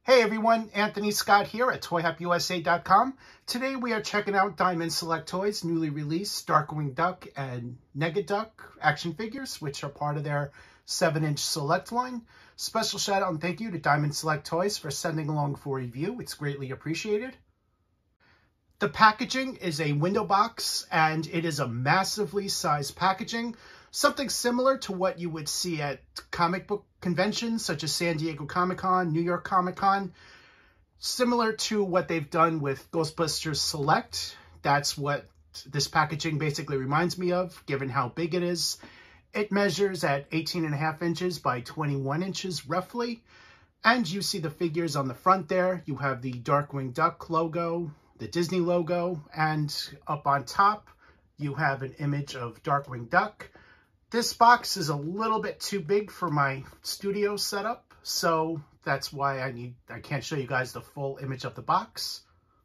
Hey everyone, Anthony Scott here at ToyHopUSA.com. Today we are checking out Diamond Select Toys' newly released Darkwing Duck and Negaduck action figures, which are part of their 7-inch Select line. Special shout out and thank you to Diamond Select Toys for sending along for review. It's greatly appreciated. The packaging is a window box, and it is a massively sized packaging, something similar to what you would see at comic book conventions such as San Diego Comic-Con, New York Comic-Con, similar to what they've done with Ghostbusters Select. That's what this packaging basically reminds me of, given how big it is. It measures at 18.5 inches by 21 inches roughly, and you see the figures on the front there. You have the Darkwing Duck logo, the Disney logo, and up on top you have an image of Darkwing Duck. This box is a little bit too big for my studio setup, so that's why I can't show you guys the full image of the box.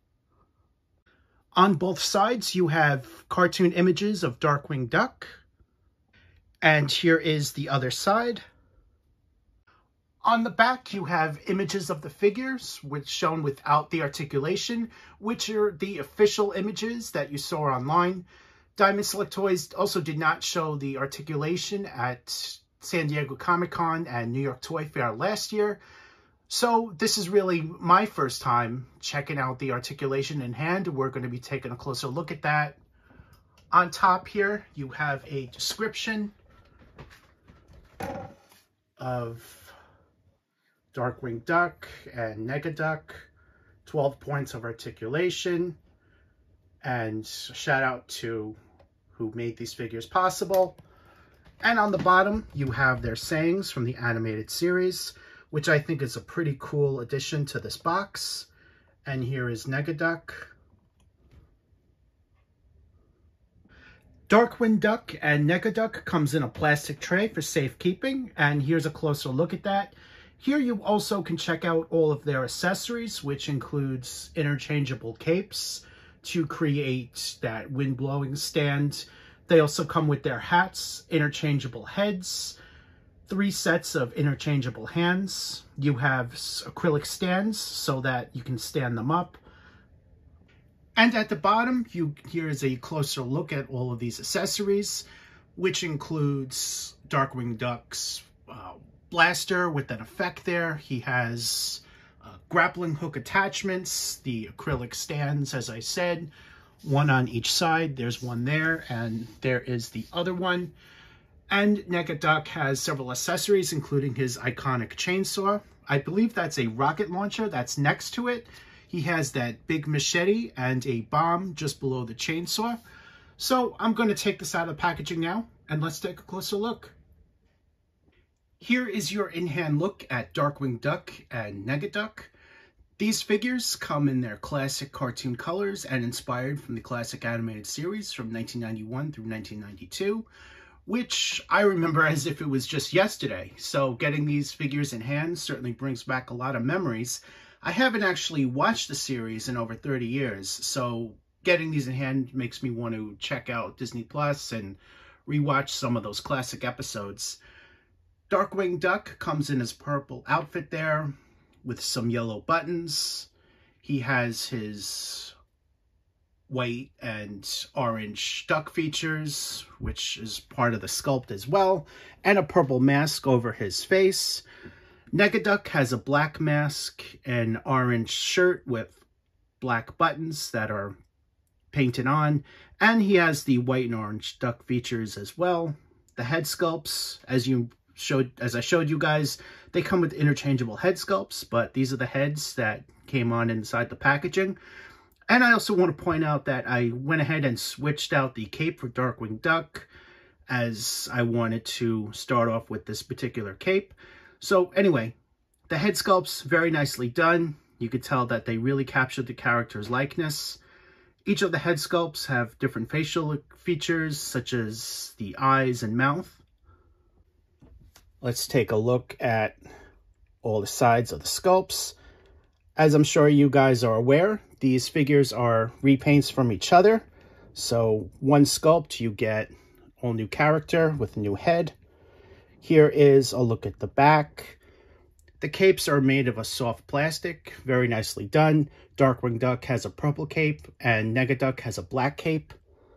On both sides you have cartoon images of Darkwing Duck, and here is the other side. On the back, you have images of the figures, which shown without the articulation, which are the official images that you saw online. Diamond Select Toys also did not show the articulation at San Diego Comic-Con and New York Toy Fair last year. So this is really my first time checking out the articulation in hand. We're going to be taking a closer look at that. On top here, you have a description of Darkwing Duck and Negaduck, 12 points of articulation, and shout out to who made these figures possible. And on the bottom, you have their sayings from the animated series, which I think is a pretty cool addition to this box. And here is Negaduck. Darkwing Duck and Negaduck comes in a plastic tray for safekeeping, and here's a closer look at that. Here you also can check out all of their accessories, which includes interchangeable capes to create that wind-blowing stand. They also come with their hats, interchangeable heads, 3 sets of interchangeable hands. You have acrylic stands so that you can stand them up. And at the bottom, here is a closer look at all of these accessories, which includes Darkwing Duck's blaster with an effect there. He has grappling hook attachments, the acrylic stands, as I said, one on each side. There's one there, and there is the other one. And Negaduck has several accessories, including his iconic chainsaw. I believe that's a rocket launcher that's next to it. He has that big machete and a bomb just below the chainsaw. So I'm going to take this out of the packaging now, and let's take a closer look. Here is your in-hand look at Darkwing Duck and Negaduck. These figures come in their classic cartoon colors and inspired from the classic animated series from 1991 through 1992, which I remember as if it was just yesterday. So getting these figures in hand certainly brings back a lot of memories. I haven't actually watched the series in over 30 years, so getting these in hand makes me want to check out Disney Plus and rewatch some of those classic episodes. Darkwing Duck comes in his purple outfit there with some yellow buttons. He has his white and orange duck features, which is part of the sculpt as well, and a purple mask over his face. Negaduck has a black mask, an orange shirt with black buttons that are painted on, and he has the white and orange duck features as well. The head sculpts, as I showed you guys, they come with interchangeable head sculpts, but these are the heads that came on inside the packaging. And I also want to point out that I went ahead and switched out the cape for Darkwing Duck, as I wanted to start off with this particular cape. So anyway, the head sculpt's very nicely done. You could tell that they really captured the character's likeness. Each of the head sculpts have different facial features, such as the eyes and mouth. Let's take a look at all the sides of the sculpts. As I'm sure you guys are aware, these figures are repaints from each other. So one sculpt, you get all new character with a new head. Here is a look at the back. The capes are made of a soft plastic, very nicely done. Darkwing Duck has a purple cape and Negaduck has a black cape.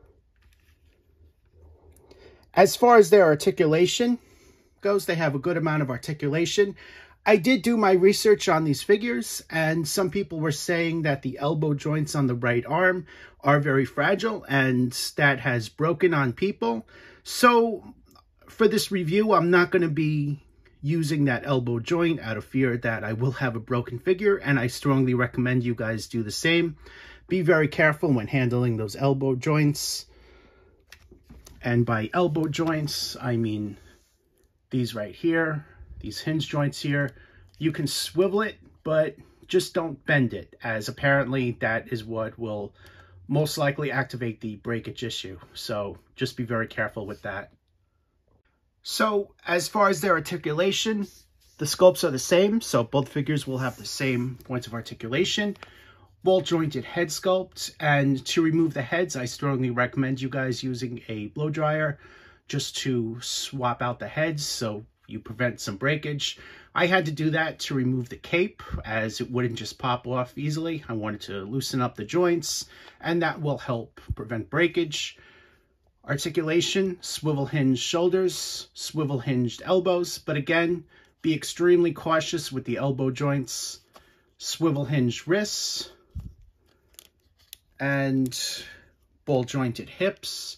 As far as their articulation goes, they have a good amount of articulation. I did do my research on these figures, and some people were saying that the elbow joints on the right arm are very fragile, and that has broken on people. So for this review, I'm not going to be using that elbow joint out of fear that I will have a broken figure, and I strongly recommend you guys do the same. Be very careful when handling those elbow joints. And by elbow joints, I mean these right here. These hinge joints here, you can swivel it, but just don't bend it, as apparently that is what will most likely activate the breakage issue. So just be very careful with that. So as far as their articulation, the sculpts are the same. So both figures will have the same points of articulation. Ball jointed head sculpt. And to remove the heads, I strongly recommend you guys using a blow dryer just to swap out the heads so you prevent some breakage. I had to do that to remove the cape, as it wouldn't just pop off easily. I wanted to loosen up the joints, and that will help prevent breakage. Articulation, swivel hinged shoulders, swivel hinged elbows, but again, be extremely cautious with the elbow joints. Swivel hinged wrists, and ball jointed hips.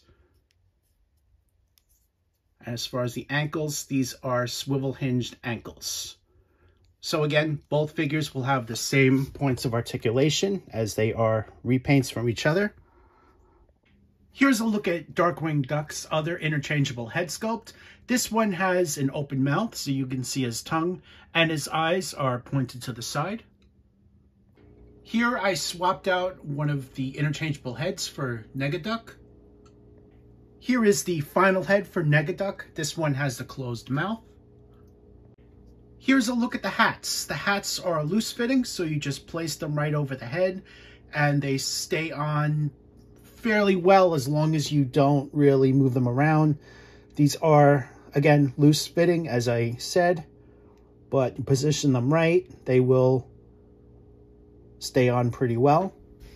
As far as the ankles, these are swivel hinged ankles. So again, both figures will have the same points of articulation as they are repaints from each other. Here's a look at Darkwing Duck's other interchangeable head sculpt. This one has an open mouth so you can see his tongue, and his eyes are pointed to the side. Here I swapped out one of the interchangeable heads for Negaduck. Here is the final head for Negaduck. This one has the closed mouth. Here's a look at the hats. The hats are loose fitting, so you just place them right over the head and they stay on fairly well as long as you don't really move them around. These are, again, loose fitting, as I said, but you position them right, they will stay on pretty well.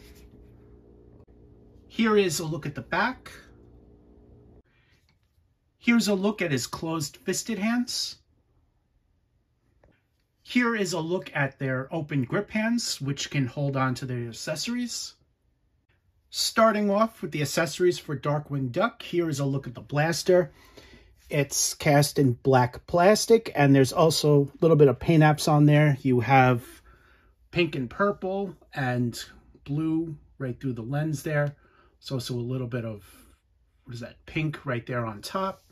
Here is a look at the back. Here's a look at his closed fisted hands. Here is a look at their open grip hands, which can hold on to their accessories. Starting off with the accessories for Darkwing Duck, here is a look at the blaster. It's cast in black plastic, and there's also a little bit of paint apps on there. You have pink and purple and blue right through the lens there. There's also a little bit of, what is that, pink right there on top.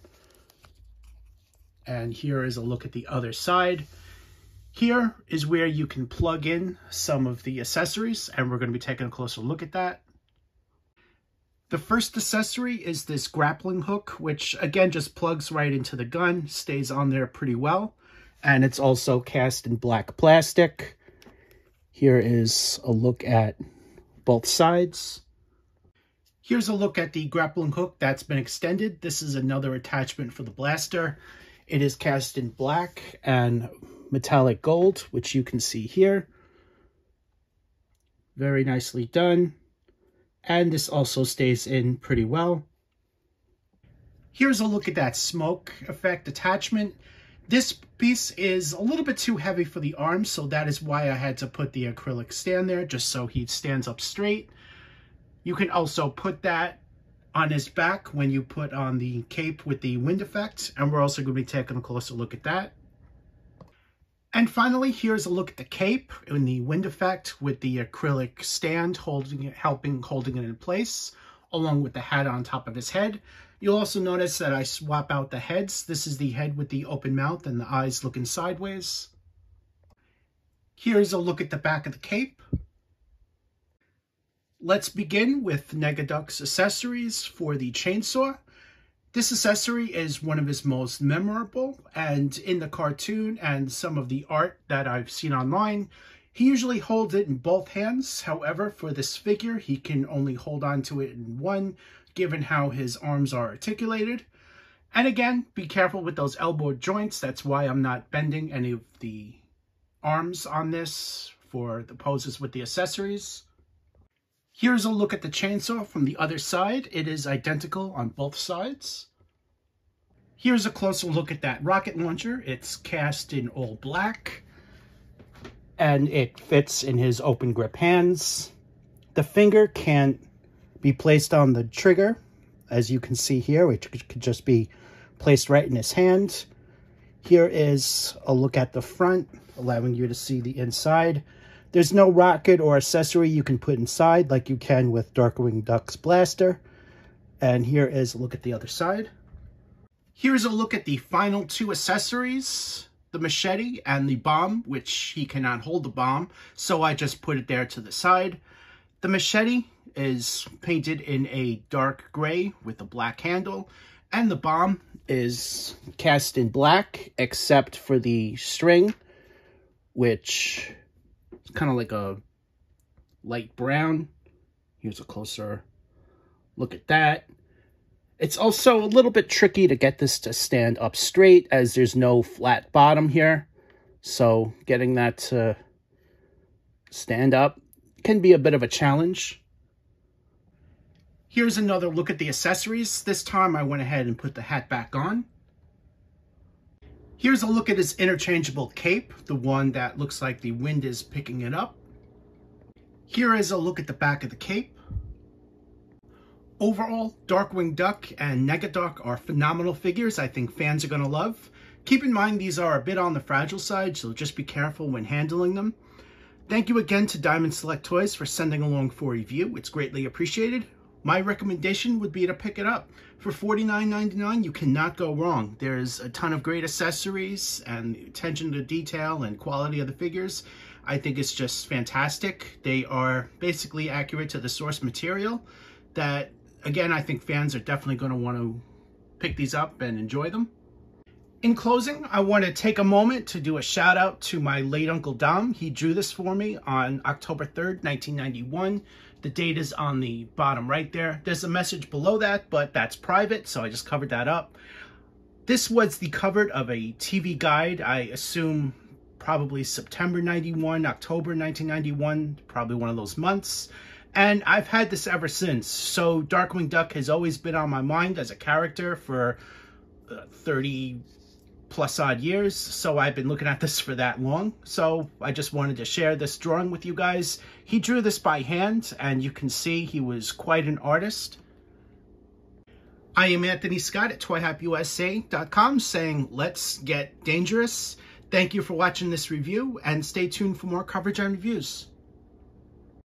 And here is a look at the other side. Here is where you can plug in some of the accessories, and we're going to be taking a closer look at that. The first accessory is this grappling hook, which again just plugs right into the gun, stays on there pretty well, and it's also cast in black plastic. Here is a look at both sides. Here's a look at the grappling hook that's been extended. This is another attachment for the blaster. It is cast in black and metallic gold, which you can see here. Very nicely done. And this also stays in pretty well. Here's a look at that smoke effect attachment. This piece is a little bit too heavy for the arm, so that is why I had to put the acrylic stand there, just so he stands up straight. You can also put that on his back when you put on the cape with the wind effect, and we're also going to be taking a closer look at that. And finally, here's a look at the cape in the wind effect with the acrylic stand holding it in place, along with the hat on top of his head. You'll also notice that I swap out the heads. This is the head with the open mouth and the eyes looking sideways. Here's a look at the back of the cape. Let's begin with Negaduck's accessories for the chainsaw. This accessory is one of his most memorable, and in the cartoon and some of the art that I've seen online, he usually holds it in both hands. However, for this figure, he can only hold on to it in one, given how his arms are articulated. And again, be careful with those elbow joints. That's why I'm not bending any of the arms on this for the poses with the accessories. Here's a look at the chainsaw from the other side. It is identical on both sides. Here's a closer look at that rocket launcher. It's cast in all black, and it fits in his open grip hands. The finger can't be placed on the trigger, as you can see here, which could just be placed right in his hand. Here is a look at the front, allowing you to see the inside. There's no rocket or accessory you can put inside like you can with Darkwing Duck's blaster. And here is a look at the other side. Here's a look at the final two accessories, the machete and the bomb, which he cannot hold the bomb, so I just put it there to the side. The machete is painted in a dark gray with a black handle, and the bomb is cast in black except for the string, which is kind of like a light brown. Here's a closer look at that. It's also a little bit tricky to get this to stand up straight as there's no flat bottom here. So getting that to stand up can be a bit of a challenge. Here's another look at the accessories. This time I went ahead and put the hat back on. Here's a look at his interchangeable cape, the one that looks like the wind is picking it up. Here is a look at the back of the cape. Overall, Darkwing Duck and Negaduck are phenomenal figures I think fans are going to love. Keep in mind these are a bit on the fragile side, so just be careful when handling them. Thank you again to Diamond Select Toys for sending along for review. It's greatly appreciated. My recommendation would be to pick it up. For $49.99, you cannot go wrong. There's a ton of great accessories and attention to detail and quality of the figures. I think it's just fantastic. They are basically accurate to the source material that, again, I think fans are definitely going to want to pick these up and enjoy them. In closing, I want to take a moment to do a shout out to my late Uncle Dom. He drew this for me on October 3rd, 1991. The date is on the bottom right there. There's a message below that, but that's private, so I just covered that up. This was the cover of a TV guide, I assume probably September 91, October 1991, probably one of those months. And I've had this ever since. So Darkwing Duck has always been on my mind as a character for 30 plus odd years. So I've been looking at this for that long. So I just wanted to share this drawing with you guys. He drew this by hand, and you can see he was quite an artist. I am Anthony Scott at ToyHopUSA.com saying, let's get dangerous. Thank you for watching this review, and stay tuned for more coverage and reviews.